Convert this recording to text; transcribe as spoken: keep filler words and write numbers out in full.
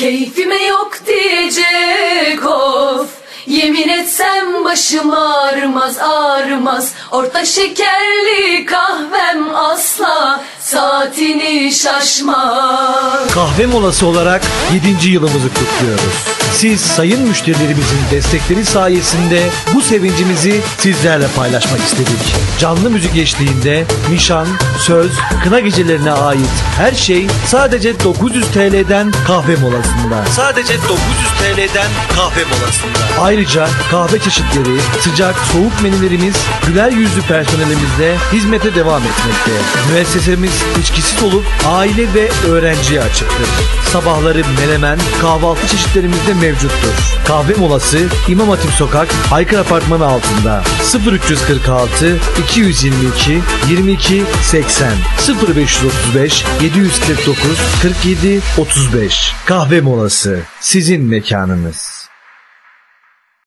Keyfime yok diyecek of, yemin etsem başım ağrımaz ağrımaz. Orta şekerli kahvem asla saatini şaşmaz. Kahve molası olarak yedinci yılımızı kutluyoruz. Siz sayın müşterilerimizin destekleri sayesinde bu sevincimizi sizlerle paylaşmak istedik. Canlı müzik eşliğinde nişan, söz, kına gecelerine ait her şey sadece dokuz yüz TL'den kahve molasında. Sadece dokuz yüz TL'den kahve molasında. Ayrıca kahve çeşitleri, sıcak, soğuk menülerimiz güler yüzlü personelimizle hizmete devam etmekte. Müessesemiz içkisiz olup aile ve öğrenciye açıktır. Sabahları menemen, kahvaltı çeşitlerimizde mevcuttur. Kahve molası İmam Hatip Sokak, Aykır Apartmanı altında. sıfır üç yüz kırk altı iki yüz yirmi iki yirmi iki seksen sıfır beş otuz beş yedi yüz kırk dokuz kırk yedi otuz beş. Kahve molası sizin mekanınız.